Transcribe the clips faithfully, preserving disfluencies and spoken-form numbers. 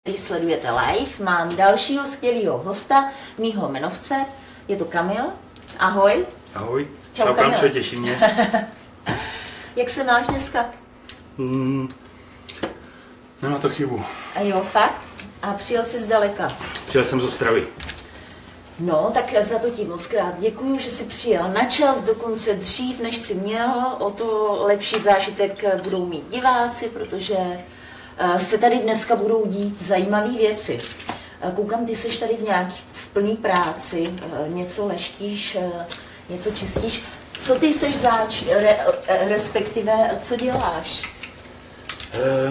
Když sledujete live, mám dalšího skvělého hosta, mýho jmenovce, je to Kamil. Ahoj. Ahoj. Čau, Čau Kamil. Kamčo, těší mě. Jak se máš dneska? Hmm, nemá to chybu. A jo, fakt? A přijel jsi zdaleka? Přijel jsem z Ostravy. No, tak za to ti moc krát děkuju, že jsi přijel na čas, dokonce dřív, než jsi měl. O to lepší zážitek budou mít diváci, protože se tady dneska budou dít zajímavé věci. Koukám, ty jsi tady v nějaký v plný práci, něco leštíš, něco čistíš. Co ty jsi zač, re, respektive co děláš? Uh,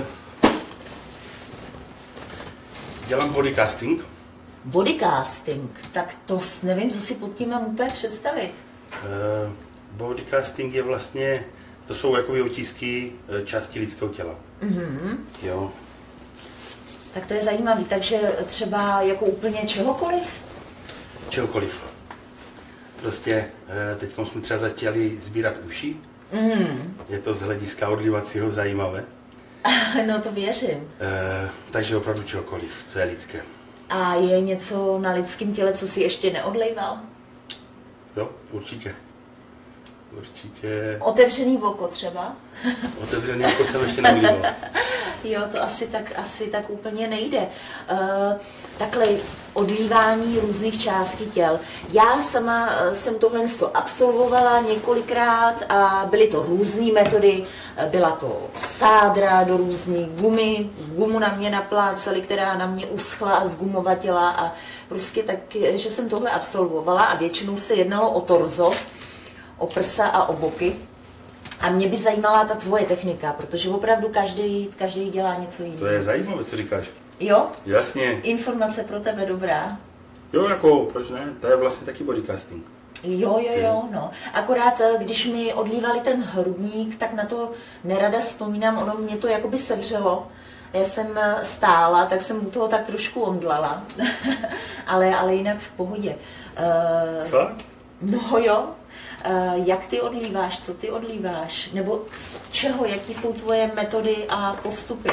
dělám bodycasting. Bodycasting, tak to nevím, co si pod tím mám úplně představit. Uh, bodycasting je vlastně, to jsou jakoby otisky části lidského těla. Mm-hmm. Jo. Tak to je zajímavý, takže třeba jako úplně čehokoliv? Čehokoliv. Prostě teď jsme třeba začali sbírat uši. Mm. Je to z hlediska odlivacího zajímavé. No to věřím. E, takže opravdu čehokoliv, co je lidské. A je něco na lidském těle, co si ještě neodlejval? Jo, určitě. Určitě. Otevřený oko třeba? Otevřený oko jsem ještě neudíval. Jo, to asi tak, asi tak úplně nejde. Uh, takhle odlívání různých částí těl. Já sama jsem tohle absolvovala několikrát a byly to různé metody. Byla to sádra do různých gumy, gumu na mě napláceli, která na mě uschla a zgumovatila a prostě tak, že jsem tohle absolvovala a většinou se jednalo o torzo, o prsa a o boky. A mě by zajímala ta tvoje technika, protože opravdu každý, každý dělá něco jiného. To je zajímavé, co říkáš. Jo? Jasně. Informace pro tebe dobrá. Jo, jako, proč ne? To je vlastně taky bodycasting. Jo, jo, jo, no. Akorát, když mi odlívali ten hrudník, tak na to nerada vzpomínám, ono mě to jakoby sevřelo. Já jsem stála, tak jsem u toho tak trošku omdlala. ale, ale jinak v pohodě. Uh, Fakt? No jo. Uh, jak ty odlíváš, co ty odlíváš? Nebo z čeho, jaký jsou tvoje metody a postupy?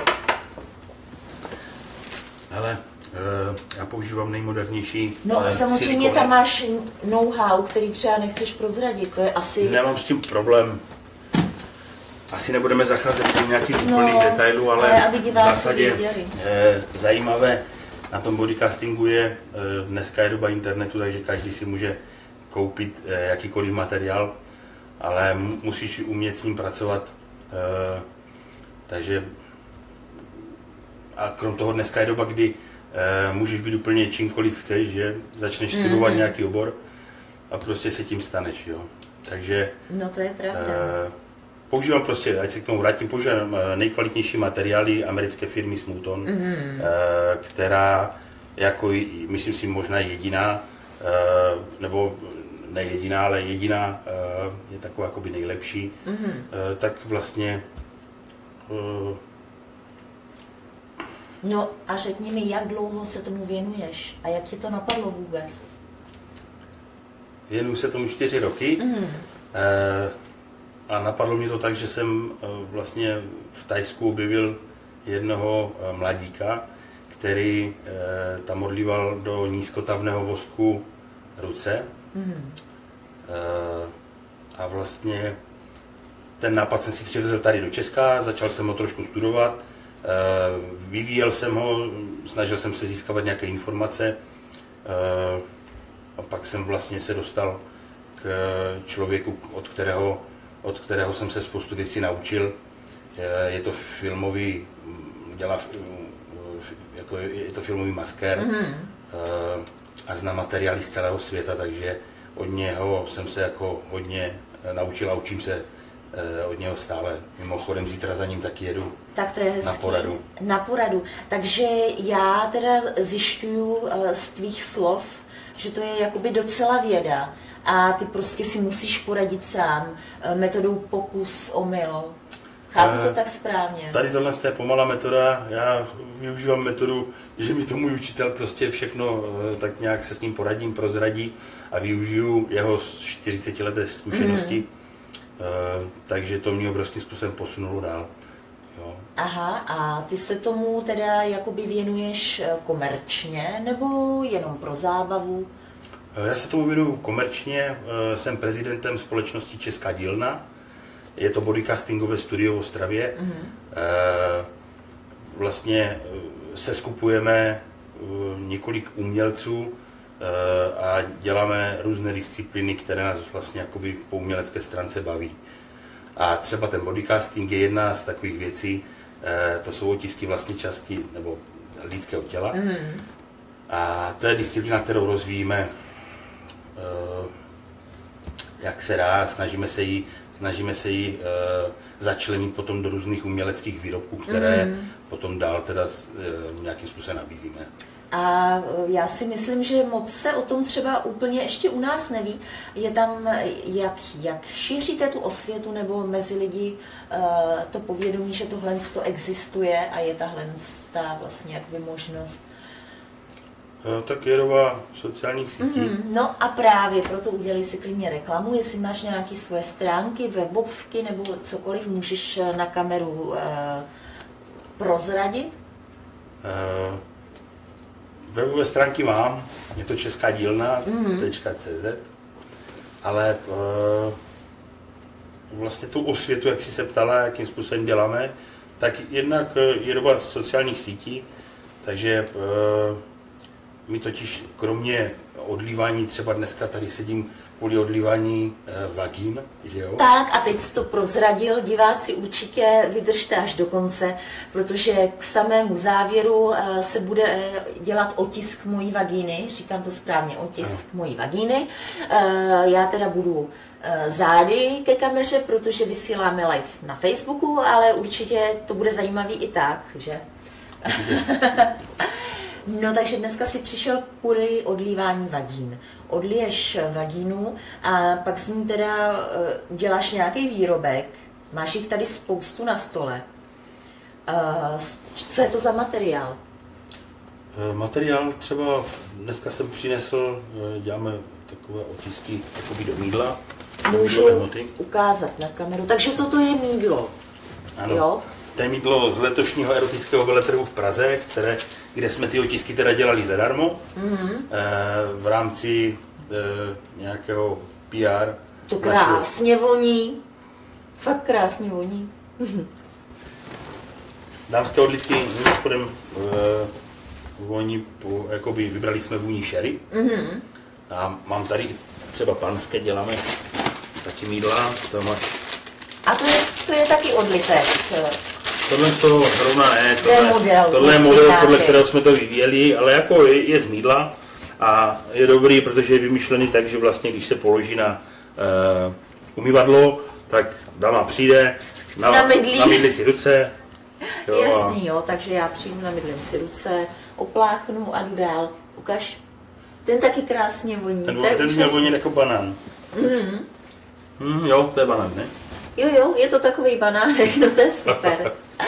Hele, uh, já používám nejmodernější No a uh, samozřejmě silikony. tam máš know-how, který třeba nechceš prozradit, to je asi... Nemám s tím problém. Asi nebudeme zacházet do nějakých úplných no, detailů, ale, ale v zásadě eh, zajímavé na tom bodycastingu je, eh, dneska je doba internetu, takže každý si může koupit eh, jakýkoliv materiál, ale musíš umět s ním pracovat. Eh, takže a krom toho dneska je doba, kdy eh, můžeš být úplně čímkoliv chceš, že začneš studovat mm-hmm. nějaký obor a prostě se tím staneš, jo. Takže no to je pravda. Eh, používám prostě, ať se k tomu vrátím, používám nejkvalitnější materiály americké firmy Smooton, mm-hmm. eh, která jako, myslím si, možná jediná, eh, nebo ne jediná, ale jediná uh, je taková jakoby nejlepší, mm-hmm. uh, tak vlastně... Uh, no a řekni mi, jak dlouho se tomu věnuješ a jak tě to napadlo vůbec? Věnuju se tomu čtyři roky mm-hmm. uh, a napadlo mě to tak, že jsem uh, vlastně v Thajsku objevil jednoho uh, mladíka, který uh, tam odlíval do nízkotavného vosku ruce. Hmm. Uh, a vlastně ten nápad jsem si přivezl tady do Česka, začal jsem ho trošku studovat, uh, vyvíjel jsem ho, snažil jsem se získávat nějaké informace uh, a pak jsem vlastně se dostal k člověku, od kterého, od kterého jsem se spoustu věcí naučil. Uh, je to filmový, dělá, jako je to filmový maskér hmm. uh, a zná materiály z celého světa, takže od něho jsem se jako hodně naučil a učím se od něho stále. Mimochodem zítra za ním taky jedu tak to je na poradu. Na poradu. Takže já teda zjišťuju z tvých slov, že to je jakoby docela věda a ty prostě si musíš poradit sám metodou pokus, omyl. Chápu to tak správně. Tady tohle je pomalá metoda, já využívám metodu, že mi to můj učitel prostě všechno tak nějak se s ním poradím, prozradí a využiju jeho čtyřicetileté zkušenosti, mm. takže to mě obrovským způsobem posunulo dál. Jo. Aha, a ty se tomu teda jakoby věnuješ komerčně nebo jenom pro zábavu? Já se tomu věnuju komerčně, jsem prezidentem společnosti Česká dílna, je to bodycastingové studio v Ostravě. Mm-hmm. Vlastně se skupujeme několik umělců a děláme různé disciplíny, které nás vlastně jakoby po umělecké stránce baví. A třeba ten bodycasting je jedna z takových věcí, to jsou otisky vlastní části nebo lidského těla. Mm. A to je disciplína, kterou rozvíjíme, jak se dá, snažíme se ji, snažíme se ji začlenit potom do různých uměleckých výrobků, které mm. potom dál teda nějakým způsobem nabízíme. A já si myslím, že moc se o tom třeba úplně ještě u nás neví. Je tam, jak, jak šíříte tu osvětu nebo mezi lidi to povědomí, že tohle existuje a je tahle ta vlastně jakoby možnost. Tak je doba sociálních sítí. Mm, no a právě proto udělej si klidně reklamu, jestli máš nějaké svoje stránky, webovky nebo cokoliv, můžeš na kameru uh, prozradit? Uh, webové stránky mám, je to česká dílna tečka cé zet, ale uh, vlastně tu osvětu, jak jsi se ptala, jakým způsobem děláme, tak jednak je doba sociálních sítí, takže uh, my totiž kromě odlívání, třeba dneska tady sedím kvůli odlívání e, vagín, že jo? Tak a teď jsi to prozradil, diváci určitě vydržte až do konce, protože k samému závěru e, se bude dělat otisk mojí vagíny, říkám to správně, otisk no. mojí vagíny. E, já teda budu e, zády ke kameře, protože vysíláme live na Facebooku, ale určitě to bude zajímavý i tak, že? No takže dneska si přišel kvůli odlívání vagín. Odliješ vagínu a pak z ní teda uh, děláš nějaký výrobek. Máš jich tady spoustu na stole. Uh, co je to za materiál? Uh, materiál třeba dneska jsem přinesl, uh, děláme takové otisky jakoby do mýdla. Můžu ukázat na kameru. Takže toto je mýdlo. Ano. Jo? To je mýdlo z letošního erotického veletrhu v Praze, které, kde jsme ty otisky teda dělali zadarmo, mm-hmm. v rámci nějakého P R. To krásně voní, fakt krásně voní. Dámské odlitky mimochodem voní, jakoby vybrali jsme vůni sherry. Mm-hmm. A mám tady třeba panské, děláme taky mýdla. To máš... A to je, to je taky odlitek. Tohle to zrovna ne, tohle, to je model, tohle je model, podle kterého jsme to vyvíjeli, ale jako je, je z mýdla a je dobrý, protože je vymyšlený tak, že vlastně když se položí na uh, umyvadlo, tak dáma přijde, na, namydlí si ruce. Jo, jasný, jo, takže já přijdu, namydlím si ruce, opláchnu a jdu dál. Ukaž, ten taky krásně voní. Ten, ten měl vonět jako banán. Mm. Mm, jo, to je banán, ne? Jo, jo, je to takový banánek, no to je super.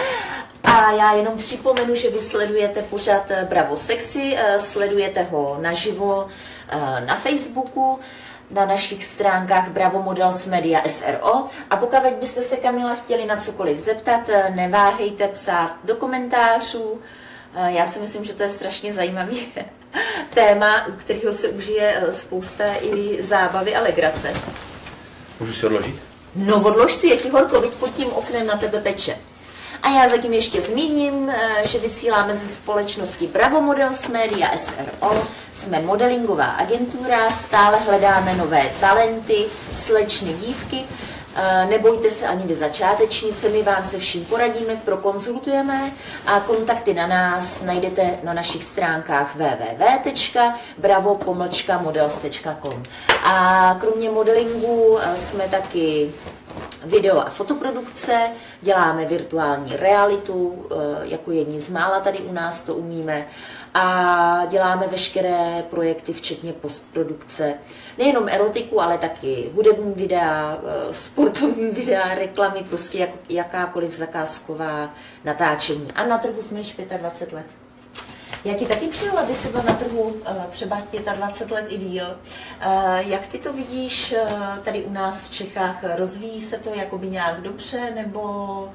A já jenom připomenu, že vy sledujete pořad Bravo Sexy, sledujete ho naživo na Facebooku, na našich stránkách Bravo Models Media S R O. A pokud byste se Kamila chtěli na cokoliv zeptat, neváhejte psát do komentářů. Já si myslím, že to je strašně zajímavý téma, u kterého se užije spousta i zábavy a legrace. Můžu si odložit? No odlož si, je ti horko, vidť pod tím oknem na tebe peče. A já zatím ještě zmíním, že vysíláme ze společnosti Bravo Models Media S R O. Jsme modelingová agentura, stále hledáme nové talenty, slečny, dívky. Nebojte se ani vy začátečnice, my vám se vším poradíme, prokonzultujeme a kontakty na nás najdete na našich stránkách w w w tečka bravo pomlčka models tečka com. A kromě modelingu jsme taky video a fotoprodukce, děláme virtuální realitu, jako jedni z mála tady u nás to umíme, a děláme veškeré projekty, včetně postprodukce. Nejenom erotiku, ale taky hudební videa, sportovní videa, reklamy, prostě jak, jakákoliv zakázková natáčení. A na trhu jsme již dvacet pět let. Já ti taky přeju, aby jsi byl na trhu třeba dvacet pět let i díl. Jak ty to vidíš tady u nás v Čechách? Rozvíjí se to jakoby nějak dobře, nebo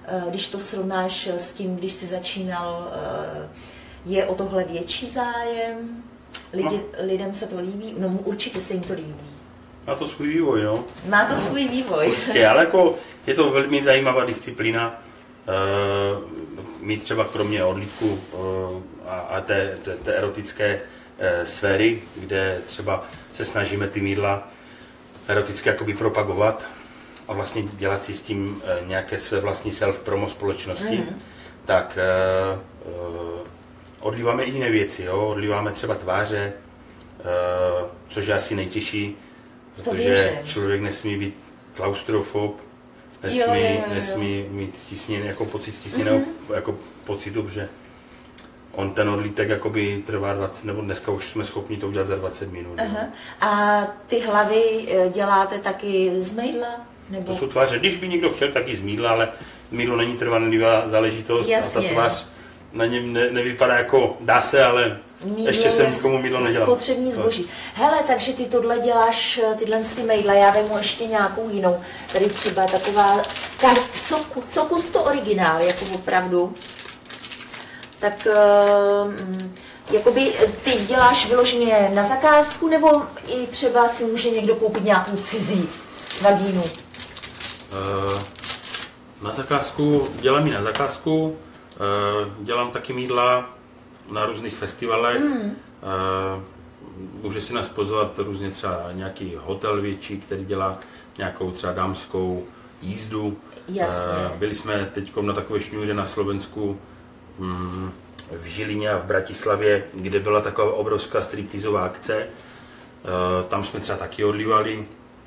když to srovnáš s tím, když jsi začínal, je o tohle větší zájem? Lidi, no. Lidem se to líbí? No určitě se jim to líbí. Má to svůj vývoj, no. Má to svůj vývoj. Určitě, ale jako je to velmi zajímavá disciplína. Uh, mít třeba kromě odlitku uh, a, a té, té, té erotické uh, sféry, kde třeba se snažíme ty mýdla eroticky jakoby propagovat a vlastně dělat si s tím uh, nějaké své vlastní self-promo společnosti, mm. tak uh, uh, odlíváme i jiné věci, jo? Odlíváme třeba tváře, uh, což je asi nejtěžší, protože člověk nesmí být klaustrofob, nesmí, jo, jo, jo, jo. nesmí mít stisněný, jako pocit stisněného mm-hmm. jako pocitu, že on ten odlítek jakoby trvá dvacet, nebo dneska už jsme schopni to udělat za dvacet minut. Aha. A ty hlavy děláte taky z mejdla? Nebo? To jsou tváře, když by někdo chtěl, tak i z mýdla, ale mýdlo není trvanlivá záležitost. Jasně. A ta tvář na něm ne, nevypadá jako, dá se, ale mýdlo ještě jsem nikomu mýdlo nedělal. Spotřební zboží. Hele, takže ty tohle děláš, tyhle ty mejdla, já vemu ještě nějakou jinou. Tady třeba taková, co, co kus to originál, jako opravdu. Tak uh, jakoby ty děláš vyloženě na zakázku, nebo i třeba si může někdo koupit nějakou cizí vagínu? Uh, na zakázku, dělám i na zakázku. Dělám taky mýdla na různých festivalech. Mm. Může si nás pozvat různě třeba nějaký hotel větší, který dělá nějakou třeba dámskou jízdu. Jasně. Byli jsme teď na takové šňůře na Slovensku v Žilině a v Bratislavě, kde byla taková obrovská striptizová akce. Tam jsme třeba taky odlívali.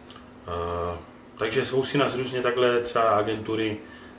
Takže jsou si nás různě takhle třeba agentury,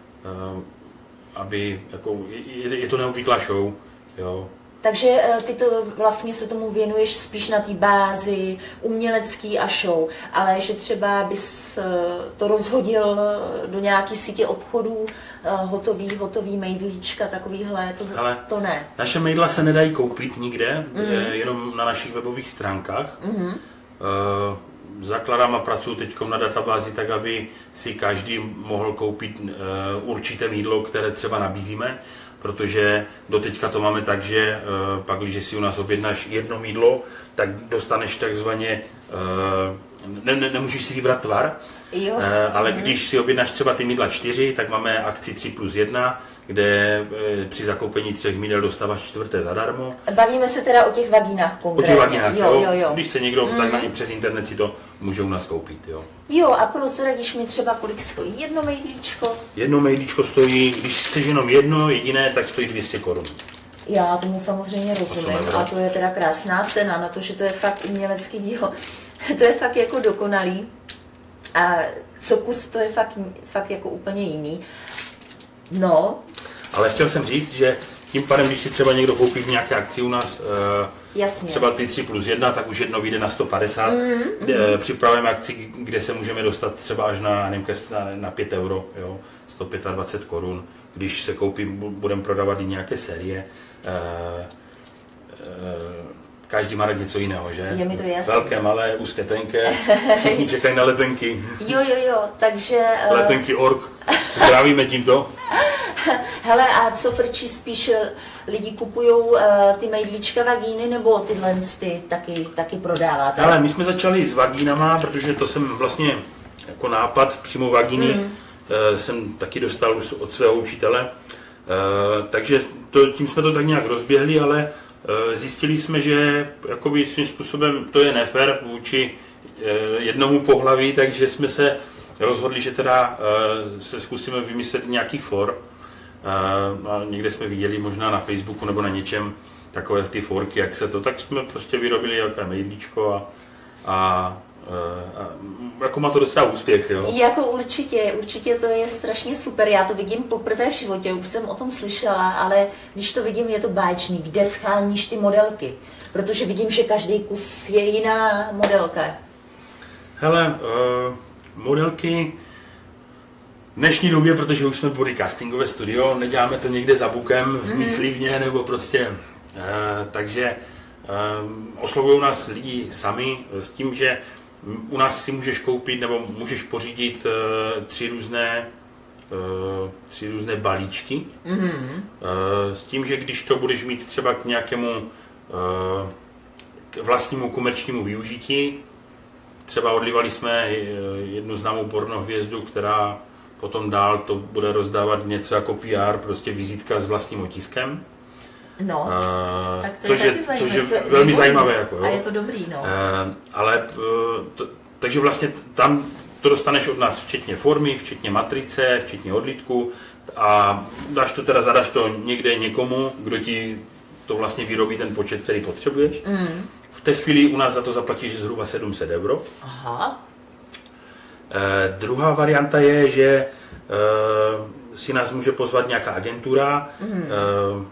aby, jako, je, je to neobvyklá show, jo. Takže ty to vlastně se tomu věnuješ spíš na té bázi umělecký a show, ale že třeba bys to rozhodil do nějaký sítě obchodů, hotový, hotový mejdlíčka, takovýhle, to, ale to ne. Naše mejdla se nedají koupit nikde, mm-hmm. jenom na našich webových stránkách. Mm-hmm. Uh, Zakládám a pracuji teď na databázi tak, aby si každý mohl koupit uh, určité mýdlo, které třeba nabízíme, protože doteďka to máme tak, že uh, pak, když si u nás objednáš jedno mýdlo, tak dostaneš takzvaně, uh, ne, ne, nemůžeš si vybrat tvar, jo. Uh, ale mm. když si objednáš třeba ty mýdla čtyři, tak máme akci tři plus jedna, kde uh, při zakoupení třech mýdel dostáváš čtvrté zadarmo. Bavíme se teda o těch vagínách konkrétně. O těch vagínách, jo, jo, jo. Když se někdo, mm. tak na ně přes internet si to může u nás koupit, jo. Jo, a prozradíš mi třeba, kolik stojí jedno mejdlíčko? Jedno mejdlíčko stojí, když chceš jenom jedno jediné, tak stojí dvě stě korun. Já tomu samozřejmě rozumím a to je teda krásná cena na to, že to je fakt umělecký dílo. To je fakt jako dokonalý. A co kus, to je fakt, fakt jako úplně jiný. No. Ale chtěl jsem říct, že tím pádem, když si třeba někdo koupí v nějaké akci u nás, jasně. třeba ty tři plus jedna, tak už jedno vyjde na sto padesát. Mm-hmm. Připravujeme akci, kde se můžeme dostat třeba až na, nevím, na pět euro, jo, sto dvacet pět korun. Když se koupí, budeme prodávat i nějaké série. Každý má rád něco jiného, že? Je mi to jasné. Velké, malé, úzké, tenké, všichni čekají na letenky. Jo, jo, jo, takže... Letenky org, zdravíme tímto. Hele, a co frčí spíš, lidi kupujou uh, ty mejdlíčka vagíny, nebo tyhle ty taky, taky prodáváte? Ale my jsme začali s vagínama, protože to jsem vlastně jako nápad přímo vagíny mm. uh, jsem taky dostal od svého učitele. Uh, takže to, tím jsme to tak nějak rozběhli, ale uh, zjistili jsme, že jakoby svým způsobem to je nefér vůči uh, jednomu pohlaví, takže jsme se rozhodli, že teda uh, se zkusíme vymyslet nějaký for. Uh, a někde jsme viděli možná na Facebooku nebo na něčem takové ty forky, jak se to, tak jsme prostě vyrobili jaké mejdlíčko a, a, a jako má to docela úspěch. Jo? Jako určitě, určitě to je strašně super, já to vidím poprvé v životě, už jsem o tom slyšela, ale když to vidím, je to báječný, kde scháníš ty modelky, protože vidím, že každý kus je jiná modelka. Hele, uh, modelky v dnešní době, protože už jsme body castingové studio, neděláme to někde za bukem v Myslivně nebo prostě, uh, takže uh, oslovují nás lidi sami s tím, že u nás si můžeš koupit nebo můžeš pořídit uh, tři různé tři různé balíčky. Mm-hmm. S tím, že když to budeš mít třeba k nějakému k vlastnímu komerčnímu využití, třeba odlívali jsme jednu známou pornohvězdu, která potom dál to bude rozdávat něco jako P R, prostě vizitka s vlastním otiskem. No, uh, tak to což je, je, taky což je zajímavé. velmi je zajímavé. Jako, jo. A je to dobrý, no. Uh, ale, uh, to, takže vlastně tam to dostaneš od nás včetně formy, včetně matrice, včetně odlitku a dáš to teda, zadaš to někde někomu, kdo ti to vlastně vyrobí ten počet, který potřebuješ. Mm. V té chvíli u nás za to zaplatíš zhruba sedm set euro. Aha. Uh, druhá varianta je, že uh, si nás může pozvat nějaká agentura, mm. uh,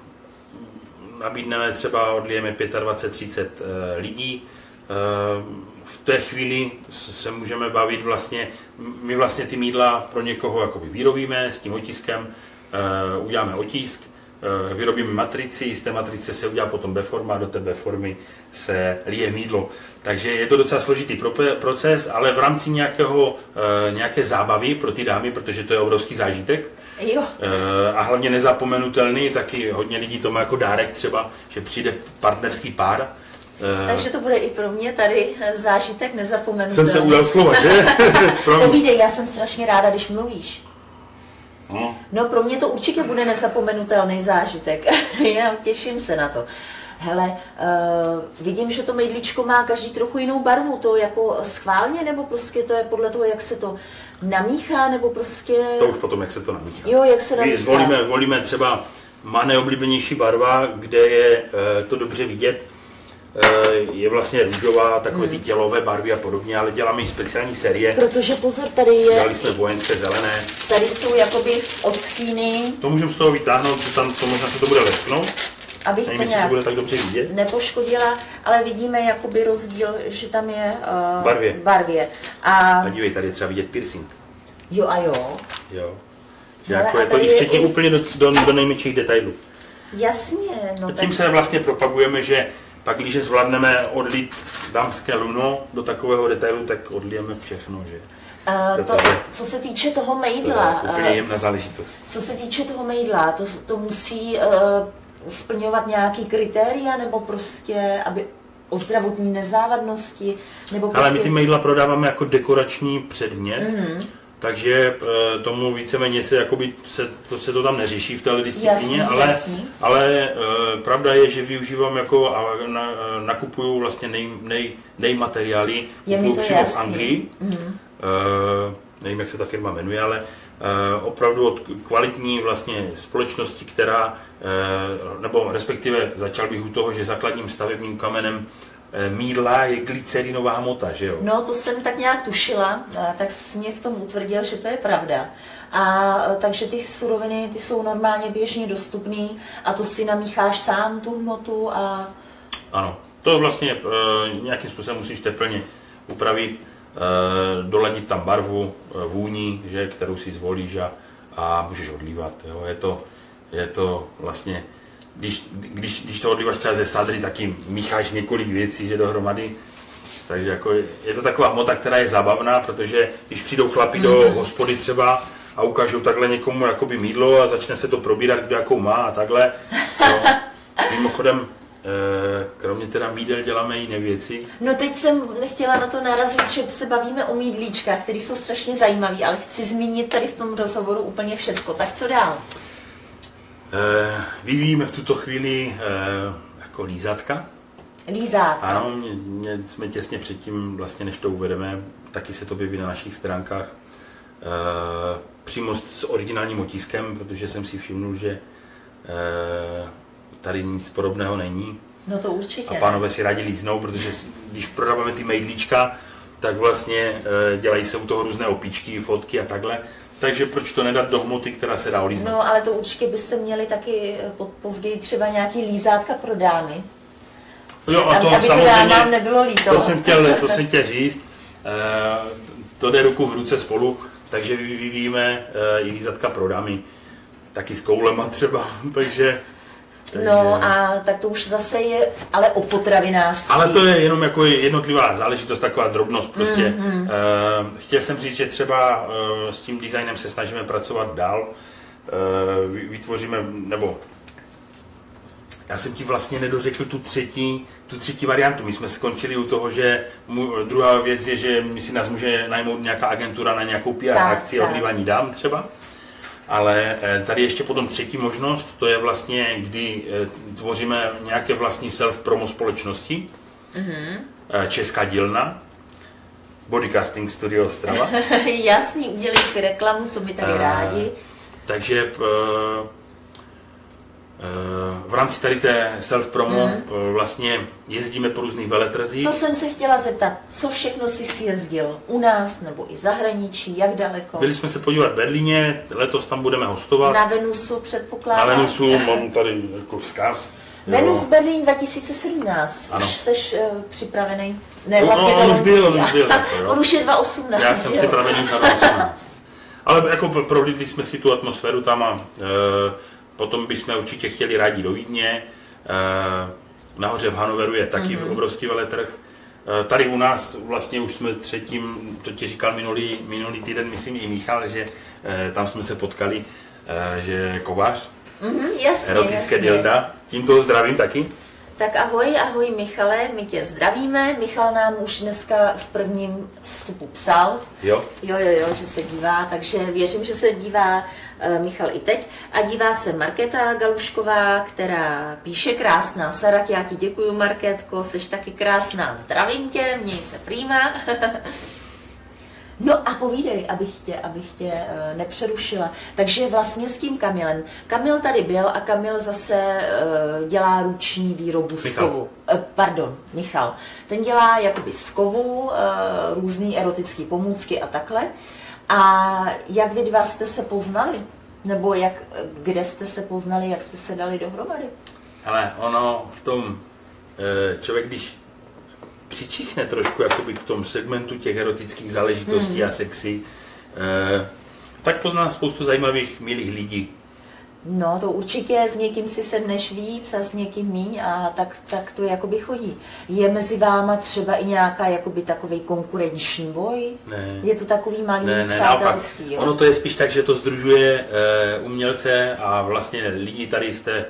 nabídneme třeba, odlijeme dvacet pět třicet uh, lidí. Uh, v té chvíli se můžeme bavit vlastně, my vlastně ty mýdla pro někoho jakoby vyrobíme s tím otiskem, uh, uděláme otisk, uh, vyrobíme matrici, z té matrice se udělá potom B-forma, do té B-formy se lije mýdlo. Takže je to docela složitý proces, ale v rámci nějakého, uh, nějaké zábavy pro ty dámy, protože to je obrovský zážitek. Jo. Uh, a hlavně nezapomenutelný, taky hodně lidí to má jako dárek třeba, že přijde partnerský pár. Takže to bude i pro mě tady zážitek nezapomenutelný. Jsem se ujal slova, že? Povídej, já jsem strašně ráda, když mluvíš. No. no pro mě to určitě bude nezapomenutelný zážitek. Já těším se na to. Hele, uh, vidím, že to mejdlíčko má každý trochu jinou barvu. To jako schválně, nebo prostě to je podle toho, jak se to namíchá, nebo prostě... To už potom, jak se to namíchá. Jo, jak se namíchá. Zvolíme, volíme třeba, má nejoblíbenější barva, kde je uh, to dobře vidět. Je vlastně růžová, takové ty tělové barvy a podobně, ale děláme i speciální série. Protože pozor, tady je... Dělali jsme vojenské zelené. Tady jsou jakoby odstíny. To můžeme z toho vytáhnout, že tam to možná se to bude lesknout. Abych Nevím, to nějak to bude tak dobře vidět. Nepoškodila, ale vidíme jakoby rozdíl, že tam je uh, barvě. barvě. A... a dívej, tady je třeba vidět piercing. Jo a jo. Jo. Že jako je to i včetně je... úplně do, do, do nejmenších detailů. Jasně. No a tím tak... se vlastně propagujeme, že pak, když zvládneme odlít dámské luno do takového detailu, tak odlijeme všechno, že? Uh, to, co se týče toho mejdla, to je úplně jemná záležitost. Co se týče toho mejdla, to, to musí uh, splňovat nějaký kritéria, nebo prostě, aby o zdravotní nezávadnosti, nebo prostě... Ale my ty mejdla prodáváme jako dekorační předmět, mm-hmm. takže uh, tomu víceméně se, jakoby, se, to, se to tam neřeší v té disciplíně, jasný, ale, jasný. ale uh, pravda je, že využívám jako a na, nakupuju vlastně nej, nej, nejmateriály, kupuju přímo jasný. v Anglii. Mm-hmm. Uh, nevím, jak se ta firma jmenuje, ale uh, opravdu od kvalitní vlastně společnosti, která, uh, nebo respektive začal bych u toho, že základním stavebním kamenem uh, mýdla je glycerinová hmota, že jo? No, to jsem tak nějak tušila, tak jsi mě v tom utvrdil, že to je pravda. A takže ty suroviny, ty jsou normálně běžně dostupné a to si namícháš sám tu hmotu a... Ano, to vlastně uh, nějakým způsobem musíš teplně upravit, Uh, doladit tam barvu, uh, vůni, že, kterou si zvolíš a, a můžeš odlívat. Jo. Je, to, je to vlastně, když, když, když to odlíváš třeba ze sadry, taky mícháš několik věcí, že dohromady. Takže jako je, je to taková hmota, která je zábavná, protože když přijdou chlapi mm-hmm. do hospody třeba a ukážou takhle někomu jakoby mýdlo a začne se to probírat, kdo jakou má a takhle. No. Mimochodem, kromě teda mýdel děláme jiné věci. No teď jsem nechtěla na to narazit, že se bavíme o mýdlíčkách, které jsou strašně zajímavé, ale chci zmínit tady v tom rozhovoru úplně všecko. Tak co dál? Vyvíjíme v tuto chvíli jako lízátka. Lízátka? Ano, mě, mě jsme těsně předtím, vlastně, než to uvedeme, taky se to objeví na našich stránkách. Přímo s, s originálním otiskem, protože jsem si všimnul, že tady nic podobného není. No to určitě. A pánové si rádi líznou, protože když prodáváme ty mejdlíčka, tak vlastně e, dělají se u toho různé opíčky, fotky a takhle. Takže proč to nedat do hmoty, která se dá olíznout? No ale to určitě byste měli taky později třeba nějaký lízátka pro dámy. Jo, a to aby samozřejmě, to dámám nebylo líto. To jsem chtěl, to jsem chtěl říct. E, to jde ruku v ruce spolu, takže vyvíjíme e, i lízátka pro dámy. Taky s koulema třeba, takže... Takže... No a tak to už zase je ale o potravinářství. Ale to je jenom jako jednotlivá záležitost, taková drobnost prostě. Mm-hmm. Uh, chtěl jsem říct, že třeba uh, s tím designem se snažíme pracovat dál. Uh, vytvoříme, nebo já jsem ti vlastně nedořekl tu třetí, tu třetí variantu. My jsme skončili u toho, že mu, druhá věc je, že my si nás může najmout nějaká agentura na nějakou P R tak, akci odlívání dám třeba. Ale tady ještě potom třetí možnost, to je vlastně, kdy tvoříme nějaké vlastní self-promo společnosti. Mm-hmm. Česká dílna, Bodycasting Studio Ostrava. Jasný, udělej si reklamu, to my tady rádi. Takže v rámci tady té self-promo mm. vlastně jezdíme po různých veletrzích. To jsem se chtěla zeptat, co všechno jsi si jezdil u nás nebo i zahraničí, jak daleko? Byli jsme se podívat v Berlíně, letos tam budeme hostovat. Na Venusu předpokládám. Na Venusu mám tady jako vzkaz. Venus Berlín dva tisíce sedmnáct, ano. Už jsi uh, připravený? Ne, vlastně no, on už byl, on už byl. Jako, on už je dva tisíce osmnáct. Já jsem připravený na dva tisíce osmnáct. Ale jako prohlídli jsme si tu atmosféru tam a uh, potom bychom určitě chtěli rádi do Vídně. Nahoře v Hanoveru je taky mm-hmm. obrovský veletrh. Tady u nás vlastně už jsme třetím, to ti říkal minulý, minulý týden, myslím i Michal, že tam jsme se potkali, že kovář, mm-hmm, jasně, erotické jasně. dilda. Tímto zdravím taky. Tak ahoj, ahoj Michale, my tě zdravíme. Michal nám už dneska v prvním vstupu psal. Jo. Jo, jo, jo, že se dívá, takže věřím, že se dívá uh, Michal i teď. A dívá se Markéta Galušková, která píše krásná. Sarak, já ti děkuju, Markétko, seš taky krásná. Zdravím tě, měj se prýma. No a povídej, abych tě, abych tě uh, nepřerušila. Takže vlastně s tím Kamilem. Kamil tady byl a Kamil zase uh, dělá ruční výrobu z kovu. Uh, pardon, Michal. Ten dělá jakoby z kovu, uh, různý erotické pomůcky a takhle. A jak vy dva jste se poznali? Nebo jak, kde jste se poznali, jak jste se dali dohromady? Ale ono v tom, uh, člověk když přičichne trošku jakoby k tomu segmentu těch erotických záležitostí hmm. a sexy, eh, tak pozná spoustu zajímavých, milých lidí. No to určitě, s někým si sedneš víc a s někým míň a tak, tak to jakoby chodí. Je mezi váma třeba i nějaká jakoby takovej konkurenční boj? Ne. Je to takový malý ne, ne, přátelský, jo? Ono to je spíš tak, že to sdružuje eh, umělce a vlastně lidi tady jste,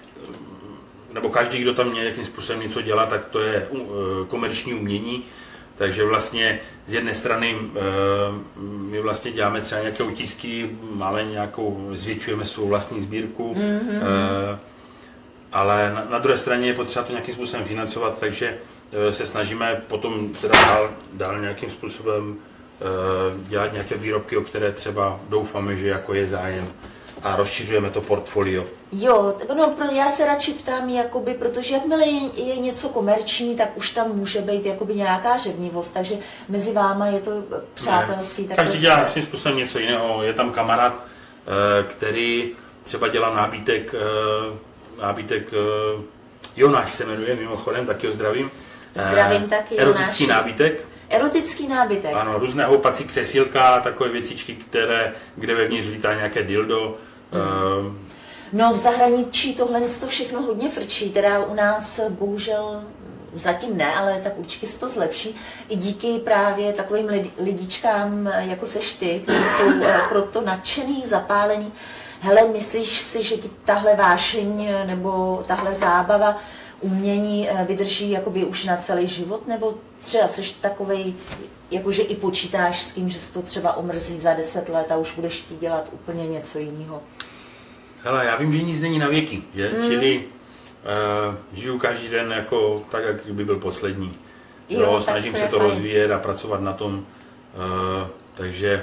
nebo každý, kdo tam nějakým způsobem něco dělá, tak to je uh, komerční umění. Takže vlastně z jedné strany uh, my vlastně děláme třeba nějaké otisky, máme nějakou, zvětšujeme svou vlastní sbírku, mm-hmm. uh, ale na, na druhé straně je potřeba to nějakým způsobem financovat, takže uh, se snažíme potom teda dál, dál nějakým způsobem uh, dělat nějaké výrobky, o které třeba doufáme, že jako je zájem. A rozšiřujeme to portfolio. Jo, no, já se radši ptám, jakoby, protože jakmile je, je něco komerční, tak už tam může být jakoby nějaká řevnivost, takže mezi váma je to přátelský. Ne. Každý dělá svým způsobem něco jiného. Je tam kamarád, který třeba dělá nábytek, nábytek Jonáš se jmenuje, mimochodem, taky ho zdravím. Zdravím taky, Erotický Jonáši. nábytek. Erotický nábytek. Ano, různé houpací křesílka, takové věcičky, které, kde vevnitř lítá nějaké dildo. Hmm. Uh, no v zahraničí tohle to všechno hodně frčí, teda u nás bohužel zatím ne, ale tak určitě se to zlepší. I díky právě takovým lidičkám, jako seš ty, kteří jsou proto nadšený, zapálený. Hele, myslíš si, že ti tahle vášeň nebo tahle zábava, umění vydrží jakoby už na celý život, nebo třeba seš takovej, jakože i počítáš s tím, že se to třeba omrzí za deset let a už budeš chtít dělat úplně něco jiného? Hele, já vím, že nic není na věky, že? Mm. Čili uh, žiju každý den jako tak, jak by byl poslední. Jo, jo, snažím to se to fajn. rozvíjet a pracovat na tom, uh, takže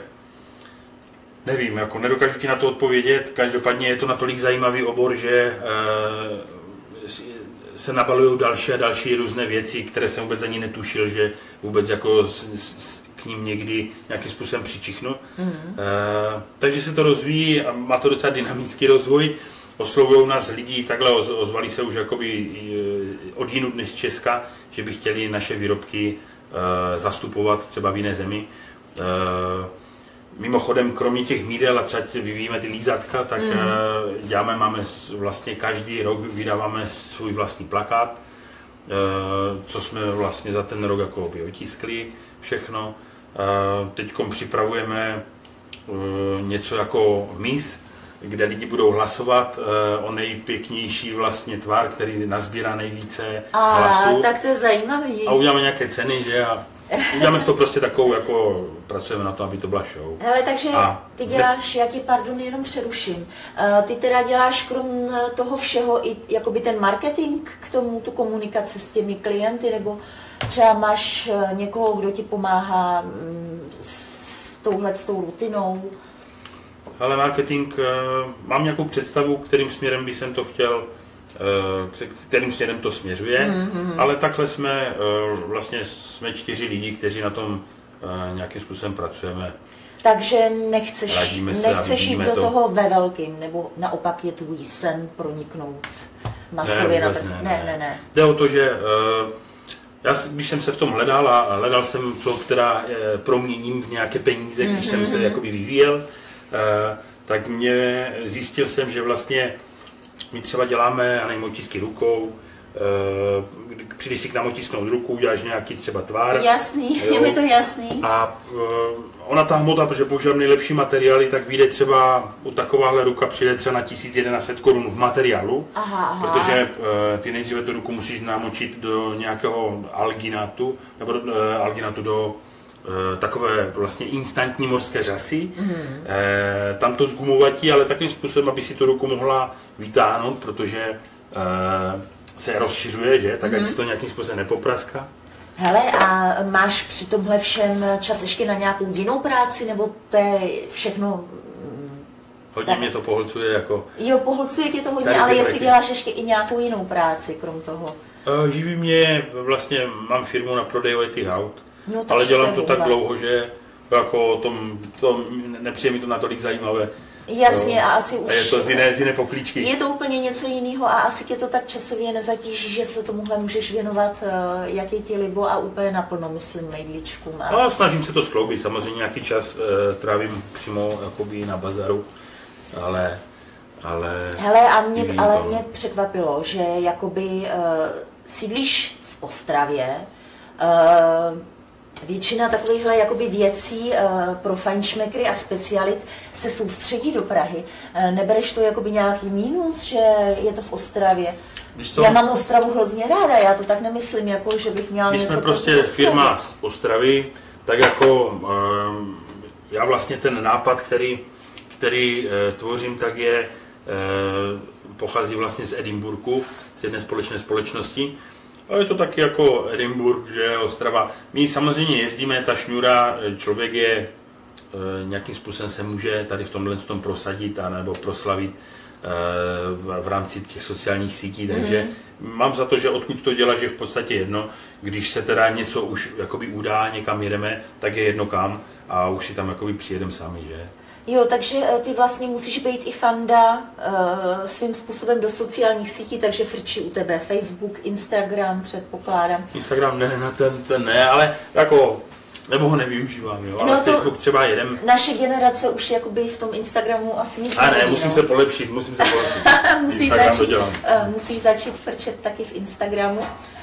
nevím, jako nedokážu ti na to odpovědět, každopádně je to natolik zajímavý obor, že uh, se nabalují další a další různé věci, které jsem vůbec ani netušil, že vůbec jako s, s, k ním někdy nějakým způsobem přičichnu. Mm-hmm. Uh, takže se to rozvíjí a má to docela dynamický rozvoj. Oslovují nás lidi, takhle ozvali se už jakoby od jinut než z Česka, že by chtěli naše výrobky uh, zastupovat třeba v jiné zemi. Uh, Mimochodem, kromě těch mídel a třeba vyvíjíme ty lízatka, tak mm. děláme, máme vlastně každý rok vydáváme svůj vlastní plakát, co jsme vlastně za ten rok jako otiskli všechno. Teď připravujeme něco jako mis, kde lidi budou hlasovat o nejpěknější vlastně tvar, který nazbírá nejvíce a, hlasů. Tak to je zajímavý. A uděláme nějaké ceny, že? A uděláme z toho prostě takovou, jako pracujeme na to, aby to byla show. Hele, takže a ty děláš, já ti pardon, jenom přeruším. Ty teda děláš krom toho všeho i jakoby ten marketing k tomu, tu komunikaci s těmi klienty, nebo třeba máš někoho, kdo ti pomáhá s touhle s tou rutinou? Ale marketing, mám nějakou představu, kterým směrem by jsem to chtěl, kterým směrem to směřuje, mm-hmm. ale takhle jsme, vlastně jsme čtyři lidi, kteří na tom nějakým způsobem pracujeme. Takže nechceš, se nechceš jít do to. toho ve velkým, nebo naopak je tvůj sen proniknout masově? Ne, na tak... ne, ne, ne, ne. Jde o to, že já, když jsem se v tom hledal a hledal jsem, co která proměním v nějaké peníze, když mm-hmm. jsem se jakoby vyvíjel, tak mě zjistil jsem, že vlastně my třeba děláme, já nevím, otisky rukou, přijdeš si k nám otisknout ruku, uděláš nějaký třeba tvar. Jasný, jo. Je mi to jasný. A ona ta hmota, protože používám nejlepší materiály, tak vyjde třeba u takováhle ruka přijde třeba na tisíc jedna set korun v materiálu, aha, aha. protože ty nejdříve tu ruku musíš namočit do nějakého alginátu, nebo do, alginátu do takové vlastně instantní mořské řasy, mm. e, tam to zgumovatí, ale takým způsobem, aby si tu ruku mohla vytáhnout, protože e, se rozšiřuje, že? Tak mm. ať si to nějakým způsobem nepopraská. Hele, a máš při tomhle všem čas ještě na nějakou jinou práci, nebo to je všechno? Hodně tak... mě to pohlcuje jako... Jo, pohlcuje tě to hodně, ale jestli děláš ještě i nějakou jinou práci, krom toho? E, živí mě, vlastně mám firmu na prodej ojetých aut. No, ale dělám to tak dlouho, že jako tom, to nepřijde mi to natolik zajímavé. Jasně, jo. A asi už... A je to z jiné, z jiné poklíčky. Je to úplně něco jiného a asi tě to tak časově nezatíží, že se tomuhle můžeš věnovat, jak je ti libo a úplně naplno, myslím, mejdličkům. A... No, snažím se to skloubit, samozřejmě nějaký čas e, trávím přímo jakoby na bazaru, ale... ale Hele, a mě, ale mě překvapilo, že jakoby uh, sídlíš v Ostravě, uh, většina takovýchhle jakoby věcí uh, pro fajnšmekry a specialit se soustředí do Prahy. Uh, nebereš to jakoby nějaký mínus, že je to v Ostravě? Já mám Ostravu hrozně ráda, já to tak nemyslím, jako, že bych měla My něco... My jsme prostě firma z Ostravy, tak jako uh, já vlastně ten nápad, který, který uh, tvořím, tak je, uh, pochází vlastně z Edinburghu, z jedné společné společnosti. Ale je to taky jako Edinburgh, že Ostrava. My samozřejmě jezdíme, ta šňůra, člověk je e, nějakým způsobem se může tady v tomhle tom prosadit a nebo proslavit e, v, v rámci těch sociálních sítí, takže mm-hmm. mám za to, že odkud to děláš je v podstatě jedno. Když se teda něco už jakoby udá, někam jedeme, tak je jedno kam a už si tam jakoby přijedeme sami, že? Jo, takže ty vlastně musíš být i fanda uh, svým způsobem do sociálních sítí, takže frčí u tebe Facebook, Instagram, předpokládám. Instagram ne, na ten, ten ne, ale jako, nebo ho nevyužívám, jo, ale no Facebook třeba jedem. Naše generace už jakoby v tom Instagramu asi nic A ne, neví, musím no. se polepšit, musím se polepšit. musíš, Instagram začít, uh, musíš začít frčet taky v Instagramu.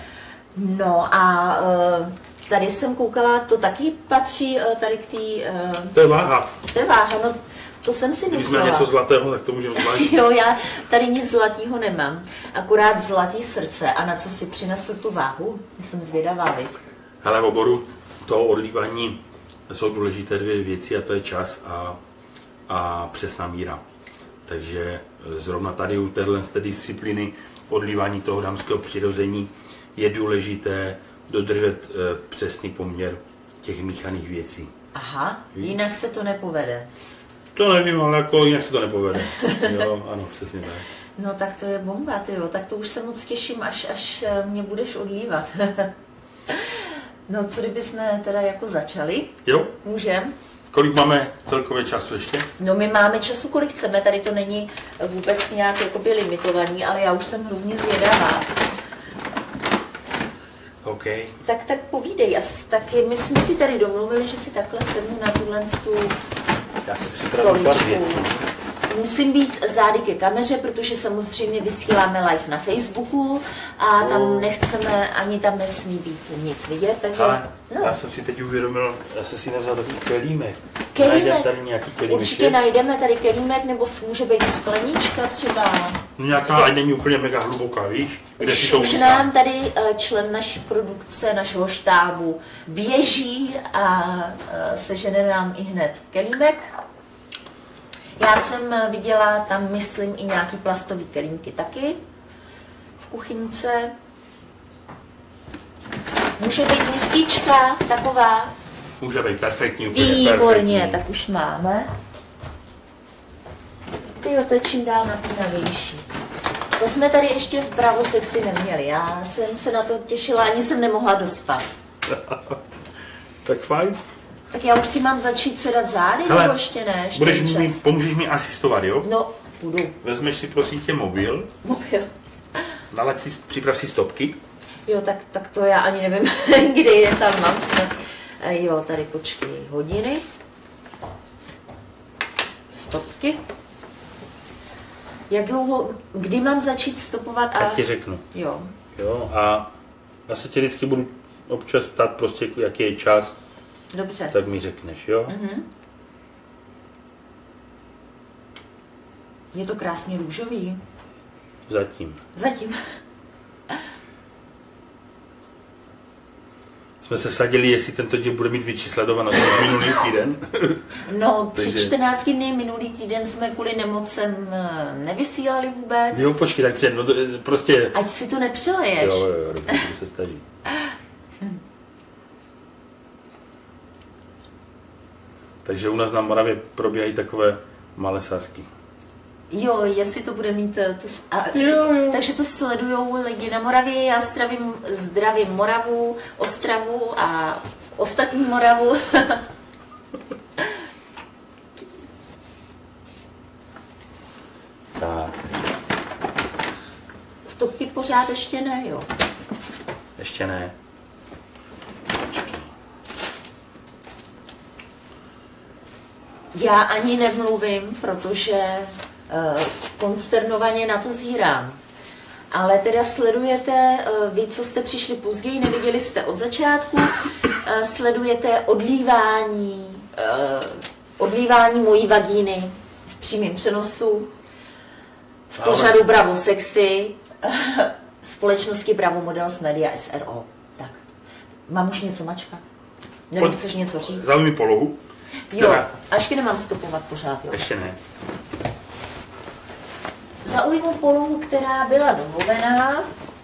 No a... Uh, Tady jsem koukala, to taky patří tady k té... Uh, to je váha. To je váha, no to jsem si myslela. Když jsme něco zlatého, tak to můžeme zvlášť. Jo, já tady nic zlatého nemám, akorát zlatý srdce. A na co si přinesl tu váhu? Já jsem zvědavá, viď? Ale v oboru toho odlívání jsou důležité dvě věci a to je čas a, a přesná míra. Takže zrovna tady u téhle disciplíny odlívání toho dámského přirození je důležité dodržet e, přesný poměr těch míchaných věcí. Aha, jinak se to nepovede. To nevím, ale jako jinak se to nepovede. Jo, ano, přesně tak. No tak to je bomba, tyjo. Tak to už se moc těším, až, až mě budeš odlívat. No co kdyby jsme teda jako začali? Jo. Můžem? Kolik máme celkově času ještě? No my máme času, kolik chceme, tady to není vůbec nějak jakoby limitovaný, ale já už jsem hrozně zvědavá. Okay. Tak, tak povídej, tak my jsme si tady domluvili, že si takhle sednu na tuhle tu Já jsem připravil pár věcí. Musím být zády ke kameře, protože samozřejmě vysíláme live na Facebooku a tam oh. nechceme, ani tam nesmí být nic vidět, takže... Ale no. Já jsem si teď uvědomil, já jsem si nevzal takový kelímek. Kelímek. Najdeme tady nějaký kelímek. Určitě najdeme tady kelímek, nebo může být sklenička třeba. No nějaká, ať není úplně mega hluboká, víš? Kde si to Už nám tady člen naší produkce, našeho štábu běží a sežene nám i hned kelímek. Já jsem viděla tam, myslím, i nějaký plastový kelímky taky v kuchyňce. Může být miskička taková. Může být perfektní, úplně výborně, perfektní. Tak už máme. Tyjo, to je čím dál napínavější. To jsme tady ještě v Bravo Sexy neměli. Já jsem se na to těšila, ani jsem nemohla dospat. Tak fajn. Tak já už si mám začít sedat zády, Hele, nebo ještě ne? Ještě budeš mi, pomůžeš mi asistovat, jo? No, budu. Vezmeš si prosím tě mobil. Mobil. Nalaď si, připrav si stopky. Jo, tak, tak to já ani nevím, kdy je tam mám snad. Jo, tady počkej, hodiny. Stopky. Jak dlouho, kdy mám začít stopovat? A... Tak ti řeknu. Jo. Jo, a já se tě vždycky budu občas ptát prostě, jaký je čas. Dobře. Tak mi řekneš, jo? Mhm. Je to krásně růžový. Zatím. Zatím. Jsme se vsadili, jestli tento díl bude mít větší sledovanost než minulý týden. No, Takže... před čtrnácti dny minulý týden jsme kvůli nemocem nevysílali vůbec. Jo, počkej, tak před, no to, prostě... Ať si to nepřeleješ. Jo, jo, jo, dobře, se staží. Takže u nás na Moravě probíhají takové malé sázky. Jo, jestli to bude mít tu... A, jo, jo. Takže to sledujou lidi na Moravě, já zdravím, zdravím Moravu, Ostravu a ostatní Moravu. Tak. Stopky pořád ještě ne, jo? Ještě ne. Já ani nemluvím, protože uh, konsternovaně na to zírám. Ale teda sledujete, uh, vy, co jste přišli později, neviděli jste od začátku, uh, sledujete odlívání, uh, odlívání mojí vagíny v přímém přenosu, v pořadu Bravo Sexy, společnosti Bravo Models Media S R O. Tak, mám už něco mačkat? Nebo Pojď, chceš něco říct? Zaujmi polohu. Jo, a ještě nemám stopovat pořád, jo? Ještě ne. Zaujmu polohu, která byla domluvená.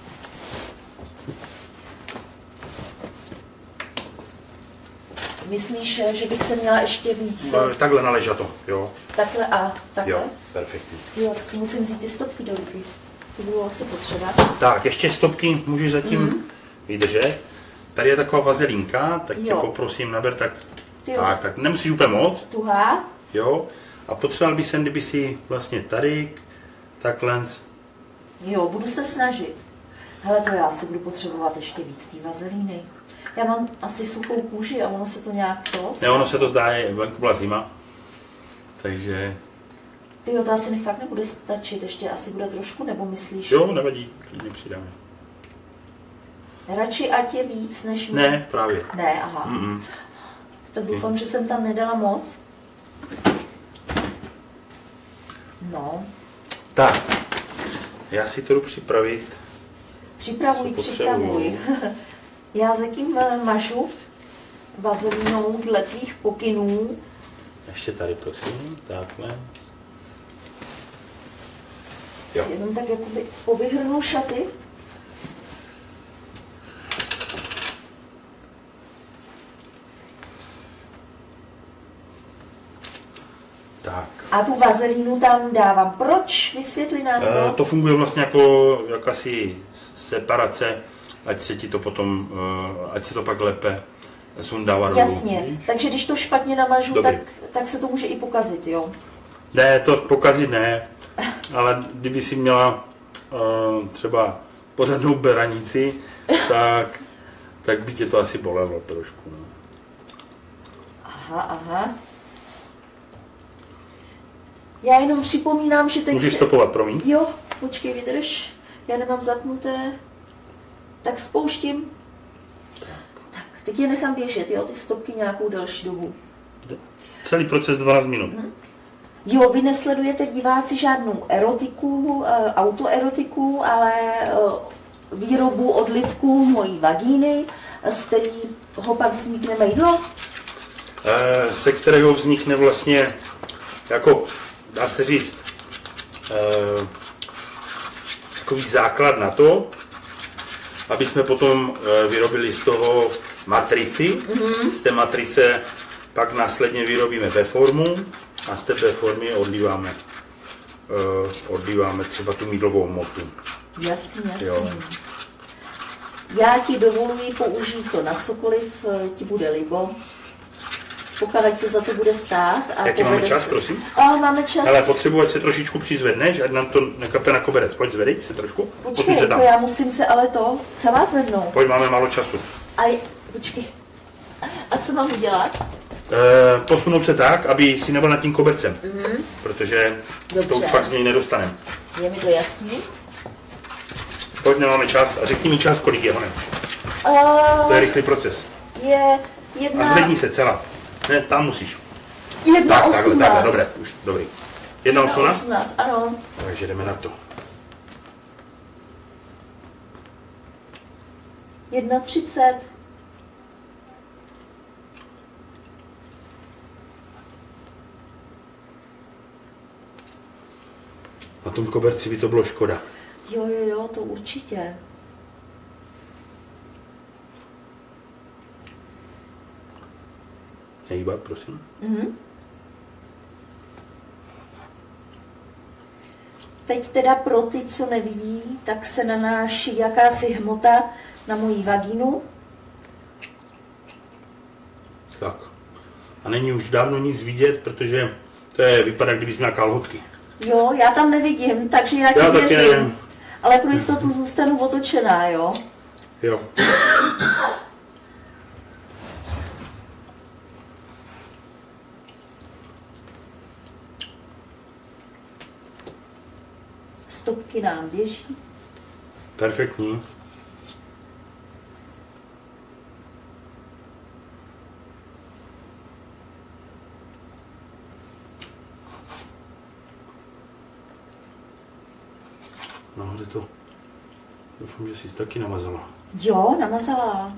Myslíš, že bych se měla ještě víc... No, takhle naležato, jo. Takhle a takhle? Jo, perfektní. Jo, tak si musím vzít ty stopky do ruky. To bylo asi potřeba. Tak, ještě stopky můžeš zatím mm. vydržet. Tady je taková vazelínka, tak jo. Tě poprosím, naber tak... Jo, tak, tak nemusíš úplně moc. Tuhá. Jo. A potřeboval bych sem, kdyby si vlastně tady, takhle. Jo, budu se snažit. Hele, to já si budu potřebovat ještě víc té vazelíny. Já mám asi suchou kůži a ono se to nějak to... Ne, ono se to zdá, je venku byla zima. Takže... Tyjo, to asi fakt nebude stačit, ještě asi bude trošku, nebo myslíš? Jo, nevadí, klidně přidáme. Radši ať je víc, než... Ne, mě... právě. Ne, aha. Mm-mm. Tak doufám, mm. že jsem tam nedala moc. No. Tak, já si to jdu připravit. Připravuj, připravuj. Já zatím mažu vazelínou dle tvých pokynů. Ještě tady, prosím, takhle. Jo. Si jenom tak jakoby povyhrnu šaty. Tak. A tu vazelínu tam dávám. Proč? Vysvětli nám to. E, to funguje vlastně jako jakási separace, ať se ti to potom, ať se to pak lépe sundává dolů. Jasně, víš? Takže když to špatně namažu, tak, tak se to může i pokazit, jo? Ne, to pokazit ne, ale kdyby si měla uh, třeba pořádnou beranici, tak, tak by tě to asi bolelo trošku. No. Aha, aha. Já jenom připomínám, že teď... Můžeš stopovat, promiň. Jo, počkej, vydrž. Já nemám zapnuté. Tak spouštím. Tak, teď je nechám běžet, jo, ty stopky nějakou další dobu. Celý proces dvanáct minut. Hmm. Jo, vy nesledujete diváci žádnou erotiku, autoerotiku, ale výrobu odlitků mojí vagíny, z kterého pak vznikne mejdlo? Se kterého vznikne vlastně, jako dá se říct, takový základ na to, aby jsme potom vyrobili z toho matrici. Mm-hmm. Z té matrice pak následně vyrobíme B-formu a z té B-formy odlíváme, odlíváme třeba tu mýdlovou hmotu. Jasně, jasně. Jo. Já ti dovoluji použít to na cokoliv ti bude libo, pokud to za to bude stát. A jaký máme čas, se... prosím? Ale máme čas. Ale potřebuji, ať se trošičku přizvedneš, ať nám to nekape na koberec. Pojď, zvedej se trošku. Počkej, se tam. To já musím se ale to celá zvednout. Pojď, máme málo času. A je... počkej. A co mám udělat? E, posunout se tak, aby si nebyl nad tím kobercem. Mm-hmm. Protože dobře, to už fakt z něj nedostaneme. Je mi to jasný? Pojď, nemáme čas a řekni mi čas, kolik je, honem. Uh, to je rychlý proces. Je jedna... A zvedni se celá. Ne, tam musíš. Jedna tak, osmnáct. Takhle, takhle, dobré, už, dobrý. Jedna osmnáct? Ano. Takže jdeme na to. Jedna třicet. Na tom koberci by to bylo škoda. Jo, jo, jo, to určitě. Hejbat, prosím. Mhm. Teď teda pro ty, co nevidí, tak se nanáší jakási hmota na moji vagínu. Tak. A není už dávno nic vidět, protože to je, vypadá, kdybys měl kalhotky. Jo, já tam nevidím, takže já ti já věřím. Ale pro jistotu zůstanu otočená, jo? Jo. Stopky nám běží. Perfektní. Nahoře to, doufám, že jsi taky namazala. Jo, namazala.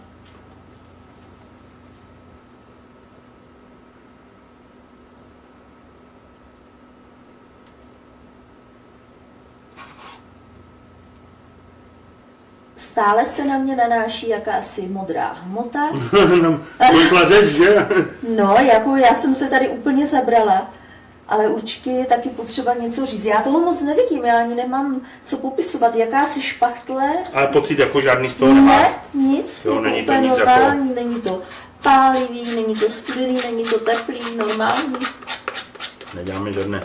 Stále se na mě nanáší jakási modrá hmota. Pojďla řeč, že? No, jako já jsem se tady úplně zabrala. Ale určitě je taky potřeba něco říct. Já toho moc nevidím, já ani nemám co popisovat. Jakási špachtle. Ale pocit jako žádný z toho nemáš? Ne, nic. Jo, není to nic normální, jako... není to pálivý, není to studený, není to teplý, normální. Neděláme žádné.